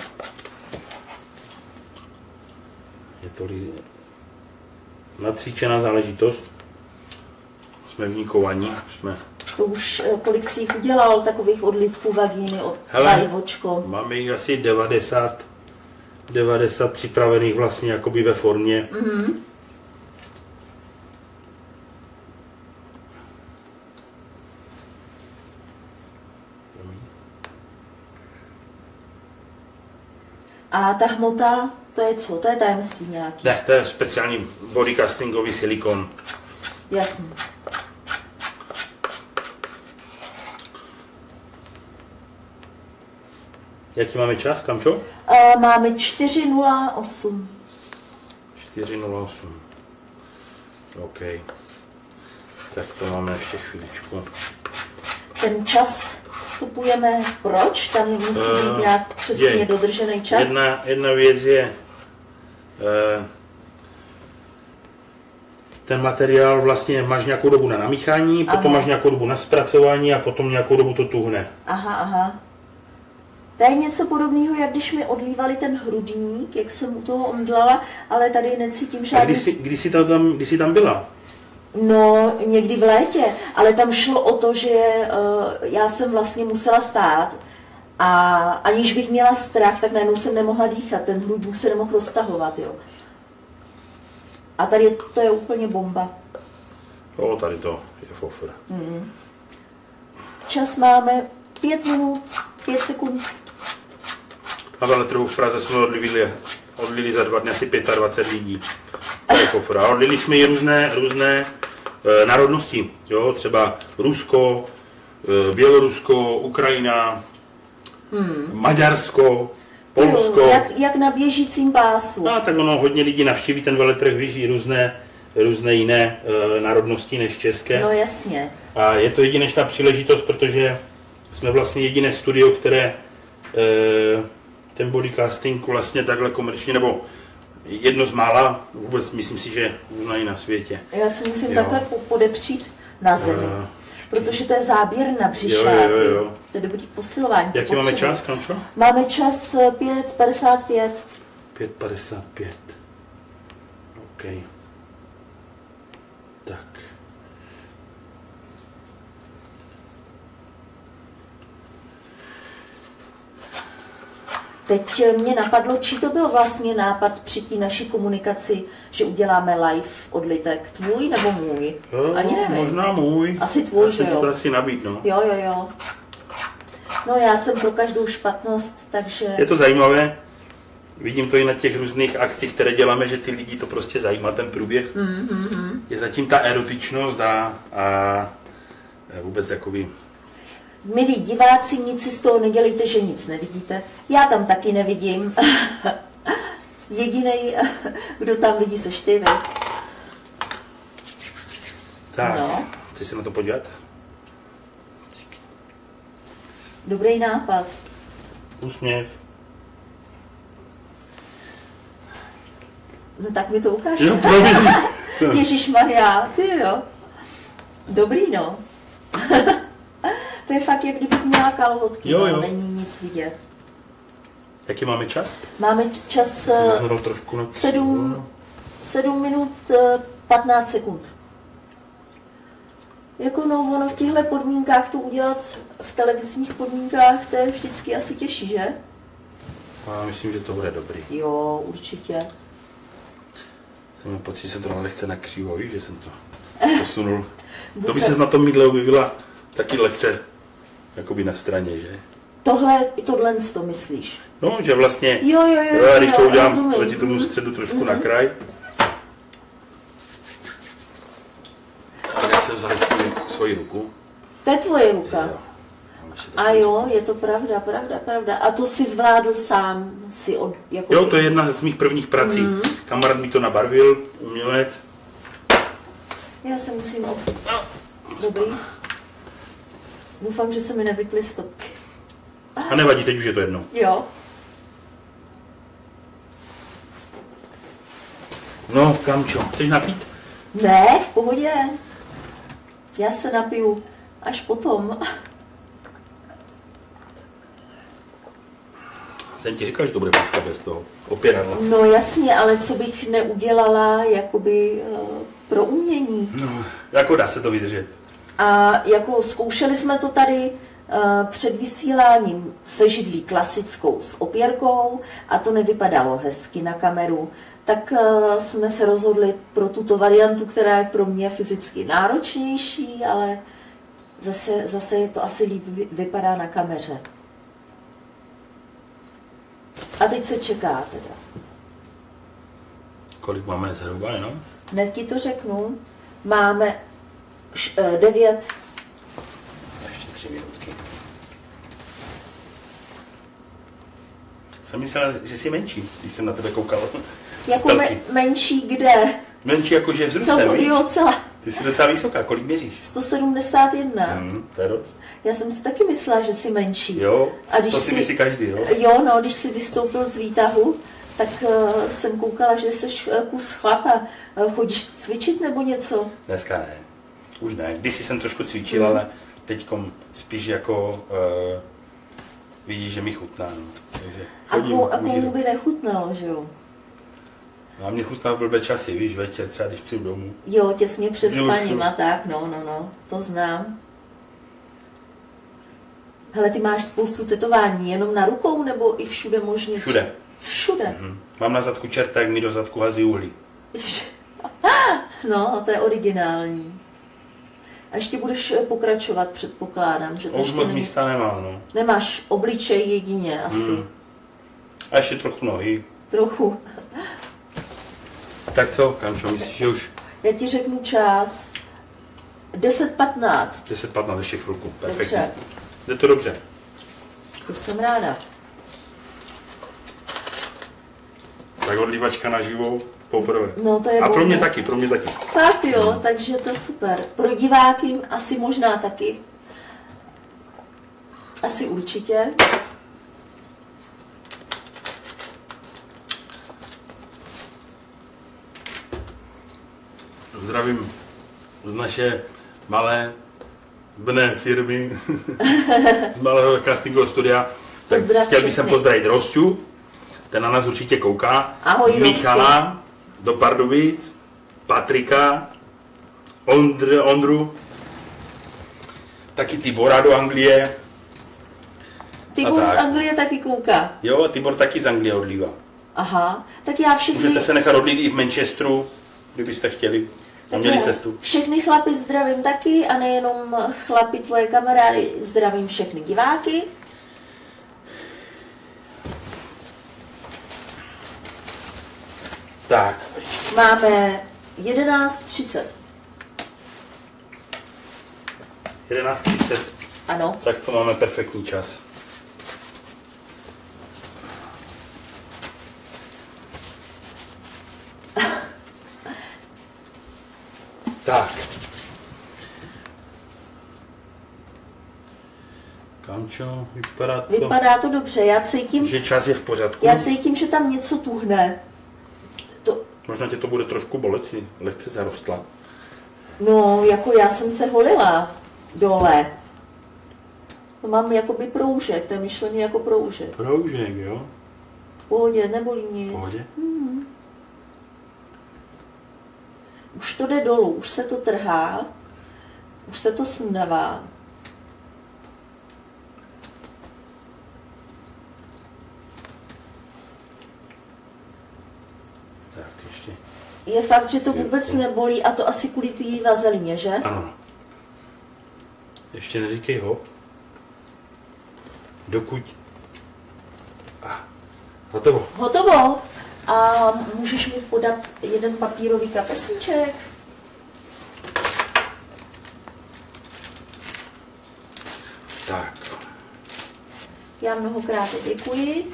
Je to nacvičená záležitost. Jsme v ní kovaní, jsme... To už, kolik jsi jich udělal, takových odlitků vagíny, vajvočko? Máme jich asi devadesát, devadesát připravených vlastně jakoby ve formě. Mm-hmm. A ta hmota, to je co? To je tajemství nějaký? Ne, to je speciální bodycastingový silikon. Jasně. Jaký máme čas, Kamčo? Uh, máme čtyři nula osm. čtyři nula osm. OK. Tak to máme ještě chvíličku. Ten čas vstupujeme proč? Tam musí být nějak přesně je. dodržený čas? Jedna, jedna věc je, uh, ten materiál vlastně máš nějakou dobu na namíchání, potom aha. máš nějakou dobu na zpracování a potom nějakou dobu to tuhne. Aha, aha. To je něco podobného, jak když mi odlívali ten hrudník, jak jsem u toho omdlala, ale tady necítím žádný... A kdy jsi, kdy jsi, tam, kdy jsi tam byla? No, někdy v létě, ale tam šlo o to, že uh, já jsem vlastně musela stát A aniž bych měla strach, tak najednou jsem nemohla dýchat, ten hrudník se nemohl roztahovat, jo. A tady je, to je úplně bomba. O, tady to je fofr. Mm. Čas máme pět minut, pět sekund. Na veletrhu v Praze jsme odlili, odlili za dva dny asi dvacet pět lidí. To je fofr. A odlili jsme i různé, různé e, národnosti, jo, třeba Rusko, e, Bělorusko, Ukrajina, hmm. Maďarsko, Polsko. Jo, jak, jak na běžícím pásu. No, tak ono hodně lidí navštíví ten veletrh, víš, i různé, různé jiné e, národnosti než české. No jasně. A je to jedinečná příležitost, protože jsme vlastně jediné studio, které e, ten bodycasting vlastně takhle komerčně, nebo jedno z mála, vůbec myslím si, že i na světě. Já si musím jo. takhle podepřít na zemi, uh, protože to je záběr na břišáky. Jo, jo, jo. To je dobrý posilování. Jaký máme čas, Kamčo? Máme čas pět padesát pět. pět padesát pět. OK. Tak. Teď mě napadlo, či to byl vlastně nápad při té naší komunikaci, že uděláme live odlitek. Tvůj nebo můj? Jo, ani nevím. Možná můj. Asi tvůj, že jo? to asi nabít, no. Jo, jo, jo. No já jsem pro každou špatnost, takže... Je to zajímavé. Vidím to i na těch různých akcích, které děláme, že ty lidi to prostě zajímá, ten průběh. Mm-hmm. Je zatím ta erotičnost a, a vůbec jakoby... Milí diváci, nic si z toho nedělejte, že nic nevidíte. Já tam taky nevidím. Jedinej, kdo tam vidí, seš ty, vy. Tak, no. Chci se na to podívat? Dobrý nápad. Úsměv. No tak mi to ukáž. Jo, Ježišmarja, ty jo. Dobrý, no. To je fakt, jak kdybych měla kalhotky, jo, jo. No, není nic vidět. Jaký máme čas? Máme čas trošku sedm minut patnáct sekund. Jako no, ono v těchto podmínkách to udělat v televizních podmínkách, to je vždycky asi těžší, že? Já myslím, že to bude dobrý. Jo, určitě. Jsem měl pocit, že jsem to lehce nakřívo, víš, že jsem to posunul. To by se na tom mídle objevila taky lehce jakoby na straně, že? Tohle, tohle to myslíš? No, že vlastně, jo, jo, jo, jo, když to jo, udělám rozumím. proti tomu středu trošku mm-hmm. na kraj, tak jsem vzal svoji ruku. To je tvoje ruka? Jo. A jo, je to pravda, pravda, pravda. A to si zvládl sám? Si od, jako jo, to je jedna z mých prvních prací. Mm. Kamarád mi to nabarvil, umělec. Já se musím... Op... Dobrý. Doufám, že se mi nevyply stopky. A nevadí, teď už je to jedno. Jo. No, Kamčo, chceš napít? Ne, v pohodě. Já se napiju až potom. Jsem ti říkal, že to bude fuška bez toho opěradla. No jasně, ale co bych neudělala jakoby uh, pro umění. No, jako dá se to vydržet. A jako zkoušeli jsme to tady uh, před vysíláním se židlí klasickou s opěrkou a to nevypadalo hezky na kameru. Tak uh, jsme se rozhodli pro tuto variantu, která je pro mě fyzicky náročnější, ale zase, zase je to asi líp vypadá na kameře. A teď se čeká teda. Kolik máme zhruba, jenom? Hned ti to řeknu. Máme š, uh, devět. Ještě tři minutky. Jsem myslel, že jsi menší, když jsem na tebe koukal. Jako me, menší kde? Menší jakože vzrůstem, víš? Jo, celá. Ty jsi docela vysoká, kolik měříš? sto sedmdesát jedna. Hmm, to je dost. Já jsem si taky myslela, že jsi menší. Jo, a když to si myslí každý, jo? Jo, no, když jsi vystoupil z výtahu, tak uh, jsem koukala, že jsi uh, kus chlapa. Uh, chodíš cvičit nebo něco? Dneska ne. Už ne. Když jsem trošku cvičil, hmm. ale teďkom spíš jako uh, vidíš, že mi chutná. No. Takže chodím, a komu by nechutnalo, že jo? A mě chutná v blbé časy, víš, večer třeba, když přijdu domů. Jo, těsně před spaním a tak, no, no, no, to znám. Hele, ty máš spoustu tetování, jenom na rukou nebo i všude možně? Všude. Všude. Mhm. Mám na zadku čerta, jak mi do zadku hazí uhlí. No, to je originální. A ještě budeš pokračovat, předpokládám, že to Už moc místa nemám, no. Nemáš obličej jedině asi. Hmm. A ještě trochu nohy. Trochu. Tak co, Kamčo, myslíš, že už? Já ti řeknu čas. deset patnáct. deset patnáct, ještě chvilku, perfektně. Dobře. Jde to dobře. To jsem ráda. Tak odlívačka na živou poprvé. No, to je A pro mě bolné. taky, pro mě taky. Fakt jo, hmm. takže to je super. Pro diváky asi možná taky. Asi určitě. Zdravím z naše malé brné firmy, z malého castingového studia. Tak Pozdrav chtěl bych všechny. sem pozdravit Rosťu, ten na nás určitě kouká. Ahoj, Michala do Pardubic, Patrika, Ondr, Ondru, taky Tibora do Anglie. Tibor A z tak. Anglie taky kouká. Jo, Tibor taky z Anglie odlívá. Aha, tak já všechny... Můžete se nechat odlít i v Manchesteru, kdybyste chtěli. A měli cestu. Všechny chlapy zdravím taky a nejenom chlapy, tvoje kamarády, zdravím všechny diváky. Tak. Máme jedenáct třicet. jedenáct třicet. Ano. Tak to máme perfektní čas. Tak. Kamčo, vypadá to, Vypadá to dobře, já cítím, že čas je v pořádku. já cítím, že tam něco tuhne. To, Možná tě to bude trošku bolet, si lehce zarostla. no, jako já jsem se holila dole. To mám jakoby proužek, to je myšlení jako proužek. Proužek, jo? V pohodě, nebolí nic. V pohodě. Hmm. Už to jde dolů, už se to trhá, už se to smnavá. Tak, ještě. Je fakt, že to vůbec nebolí a to asi kvůli té vazelině, že? Ano. Ještě neříkej ho. Dokud... Ah, hotovo. Hotovo. A můžeš mi podat jeden papírový kapesníček? Tak. Já mnohokrát děkuji.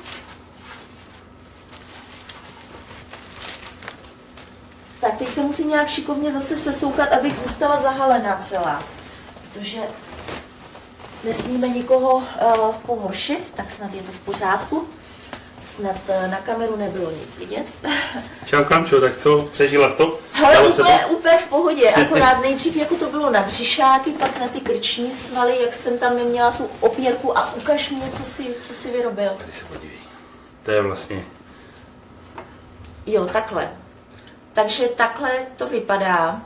Tak teď se musím nějak šikovně zase sesoukat, abych zůstala zahalená celá. Protože nesmíme nikoho uh, pohoršit, tak snad je to v pořádku. Snad uh, na kameru nebylo nic vidět. Čau Kamčo, tak co? Přežila jsi to? Ale Dalo se úplně, to? úplně v pohodě, akorát nejdřív jako to bylo na břišáky, pak na ty krční svaly, jak jsem tam neměla tu opěrku a ukaž mi, co si, co si vyrobil. Tady se podívej. To je vlastně... Jo, takhle. Takže takhle to vypadá.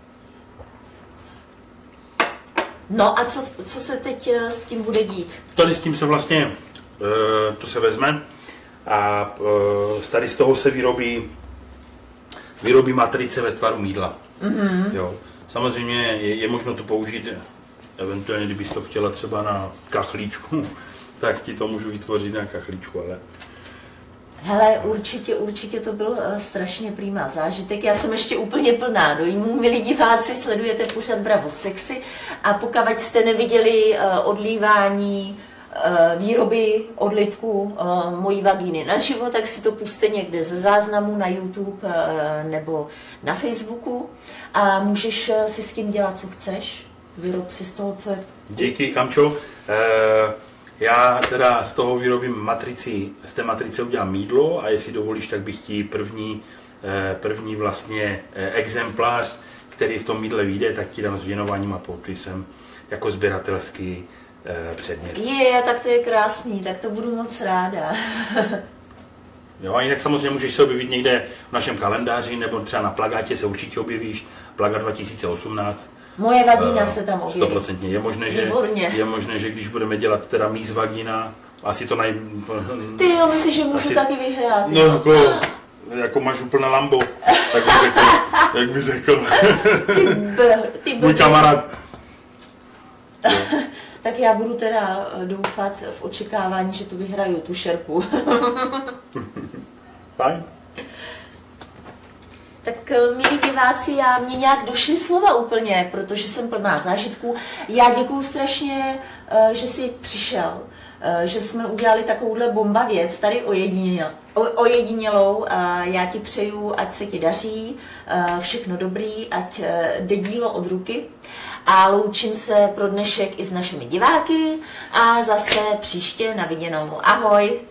No a co, co se teď eh, s tím bude dít? Tady s tím se vlastně, e, to se vezme a e, tady z toho se vyrobí, vyrobí matrice ve tvaru mýdla. Mm-hmm. Jo. Samozřejmě je, je možno to použít, eventuálně kdybys to chtěla třeba na kachlíčku, tak ti to můžu vytvořit na kachlíčku, ale... Hele, určitě, určitě to byl uh, strašně prýmá zážitek. Já jsem ještě úplně plná dojmů. Milí diváci, sledujete pořad Bravo Sexy a pokud jste neviděli uh, odlívání uh, výroby odlitku uh, mojí vagíny naživo, tak si to puste někde ze záznamu na YouTube uh, nebo na Facebooku a můžeš uh, si s tím dělat, co chceš. Vyrob si z toho, co je... Díky, Kamčo. E, Já teda z toho vyrobím matrici, z té matrice udělám mýdlo a jestli dovolíš, tak bych ti první, první vlastně exemplář, který v tom mýdle vyjde, tak ti dám s věnováním a podpisem jako sběratelský předmět. Je, tak to je krásný, tak to budu moc ráda. Jo, a jinak samozřejmě můžeš se objevit někde v našem kalendáři, nebo třeba na plakátě se určitě objevíš, plakát dva tisíce osmnáct, Moje vagína se tam objeví. Stoprocentně. Je možné, že, je možné, že když budeme dělat teda Miss Vagina, asi to naj... Ty jo, myslíš, že můžu asi... taky vyhrát? No jako, jako máš úplné Lambo, tak bych řekl, jak bych řekl. Ty b, ty b, Můj kamarád. Tak já budu teda doufat v očekávání, že tu vyhraju tu šerpu. Fajn. Tak milí diváci, já mě nějak došly slova úplně, protože jsem plná zážitků. Já děkuju strašně, že jsi přišel, že jsme udělali takovouhle bomba věc, tady ojedinělou. A já ti přeju, ať se ti daří, všechno dobrý, ať jde dílo od ruky. A loučím se pro dnešek i s našimi diváky a zase příště na viděnou. Ahoj!